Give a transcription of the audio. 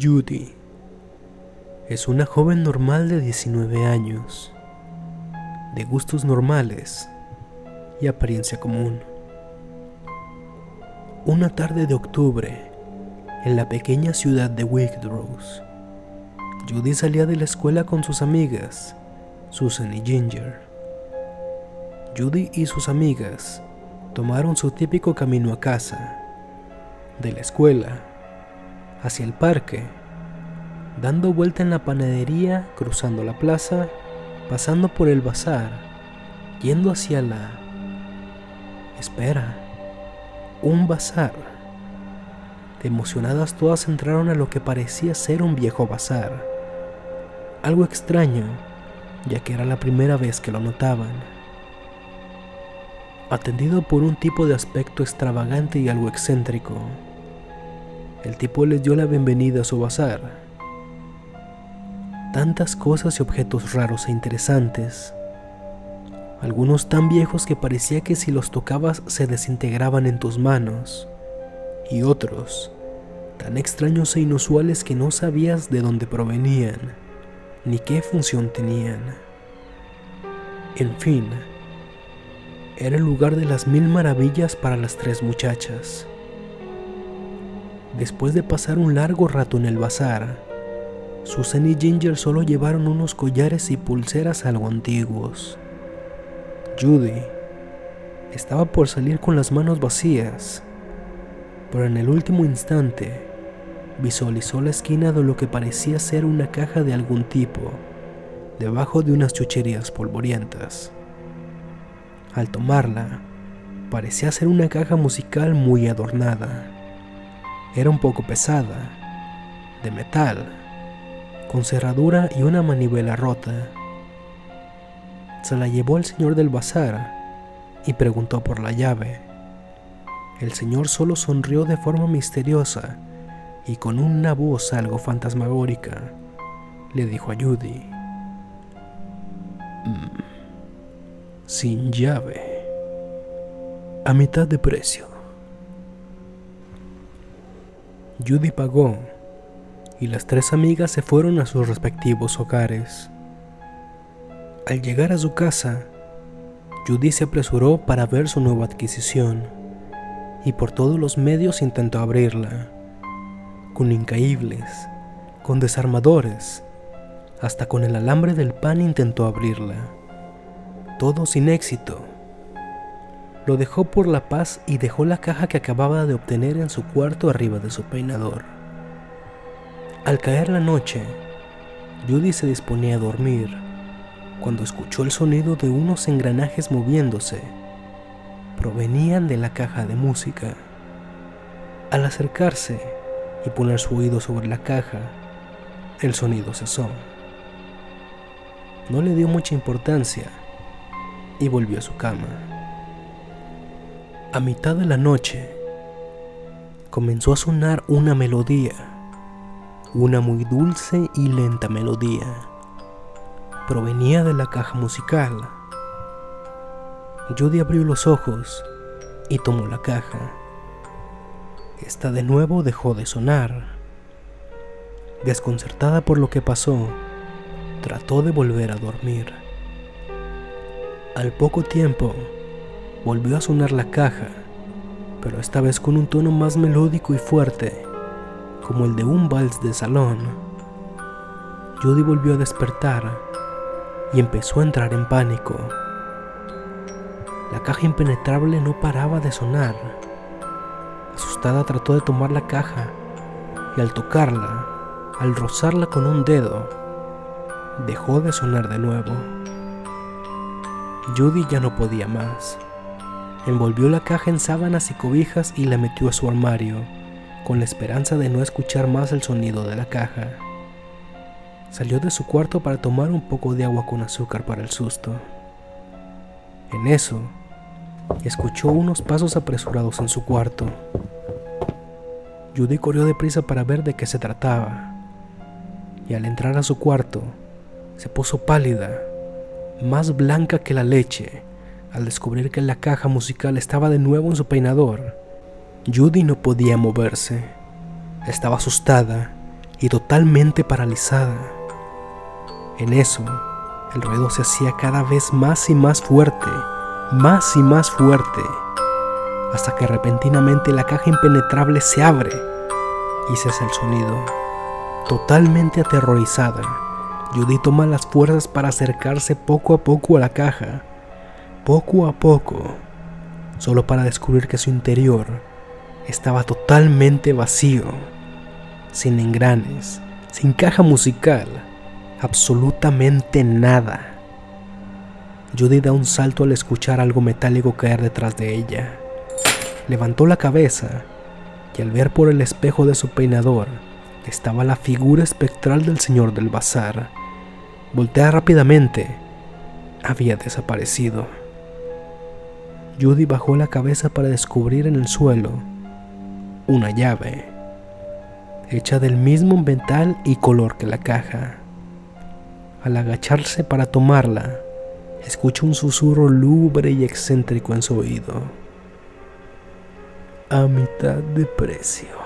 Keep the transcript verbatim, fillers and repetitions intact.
Judy es una joven normal de diecinueve años, de gustos normales y apariencia común. Una tarde de octubre, en la pequeña ciudad de Windrose, Judy salía de la escuela con sus amigas, Susan y Ginger. Judy y sus amigas tomaron su típico camino a casa, de la escuela, hacia el parque, dando vuelta en la panadería, cruzando la plaza, pasando por el bazar, yendo hacia la... Espera, un bazar. Emocionadas todas entraron a lo que parecía ser un viejo bazar. Algo extraño, ya que era la primera vez que lo notaban. Atendido por un tipo de aspecto extravagante y algo excéntrico, el tipo les dio la bienvenida a su bazar. Tantas cosas y objetos raros e interesantes, algunos tan viejos que parecía que si los tocabas se desintegraban en tus manos, y otros tan extraños e inusuales que no sabías de dónde provenían, ni qué función tenían. En fin, era el lugar de las mil maravillas para las tres muchachas. Después de pasar un largo rato en el bazar, Susan y Ginger solo llevaron unos collares y pulseras algo antiguos. Judy estaba por salir con las manos vacías, pero en el último instante visualizó la esquina de lo que parecía ser una caja de algún tipo, debajo de unas chucherías polvorientas. Al tomarla, parecía ser una caja musical muy adornada. Era un poco pesada, de metal, con cerradura y una manivela rota. Se la llevó el señor del bazar y preguntó por la llave. El señor solo sonrió de forma misteriosa y con una voz algo fantasmagórica le dijo a Judy: mm, sin llave, a mitad de precio. Judy pagó y las tres amigas se fueron a sus respectivos hogares. Al llegar a su casa, Judy se apresuró para ver su nueva adquisición y por todos los medios intentó abrirla, con incaíbles, con desarmadores, hasta con el alambre del pan intentó abrirla. Todo sin éxito. Lo dejó por la paz y dejó la caja que acababa de obtener en su cuarto arriba de su peinador. Al caer la noche, Judy se disponía a dormir cuando escuchó el sonido de unos engranajes moviéndose. Provenían de la caja de música. Al acercarse y poner su oído sobre la caja, el sonido cesó. No le dio mucha importancia y volvió a su cama. A mitad de la noche, comenzó a sonar una melodía, una muy dulce y lenta melodía. Provenía de la caja musical. Judy abrió los ojos y tomó la caja. Esta de nuevo dejó de sonar. Desconcertada por lo que pasó, trató de volver a dormir. Al poco tiempo, volvió a sonar la caja, pero esta vez con un tono más melódico y fuerte, como el de un vals de salón. Judy volvió a despertar y empezó a entrar en pánico. La caja impenetrable no paraba de sonar. Asustada trató de tomar la caja y al tocarla, al rozarla con un dedo, dejó de sonar de nuevo. Judy ya no podía más. Envolvió la caja en sábanas y cobijas y la metió a su armario, con la esperanza de no escuchar más el sonido de la caja. Salió de su cuarto para tomar un poco de agua con azúcar para el susto. En eso, escuchó unos pasos apresurados en su cuarto. Judy corrió deprisa para ver de qué se trataba, y al entrar a su cuarto, se puso pálida, más blanca que la leche, al descubrir que la caja musical estaba de nuevo en su peinador. Judy no podía moverse. Estaba asustada y totalmente paralizada. En eso, el ruido se hacía cada vez más y más fuerte, más y más fuerte, hasta que repentinamente la caja impenetrable se abre y cesa el sonido. Totalmente aterrorizada, Judy toma las fuerzas para acercarse poco a poco a la caja, poco a poco, solo para descubrir que su interior estaba totalmente vacío, sin engranes, sin caja musical, absolutamente nada. Judy da un salto al escuchar algo metálico caer detrás de ella. Levantó la cabeza y al ver por el espejo de su peinador estaba la figura espectral del señor del bazar. Voltea rápidamente. Había desaparecido. Judy bajó la cabeza para descubrir en el suelo una llave, hecha del mismo metal y color que la caja. Al agacharse para tomarla, escucha un susurro lúgubre y excéntrico en su oído. A mitad de precio.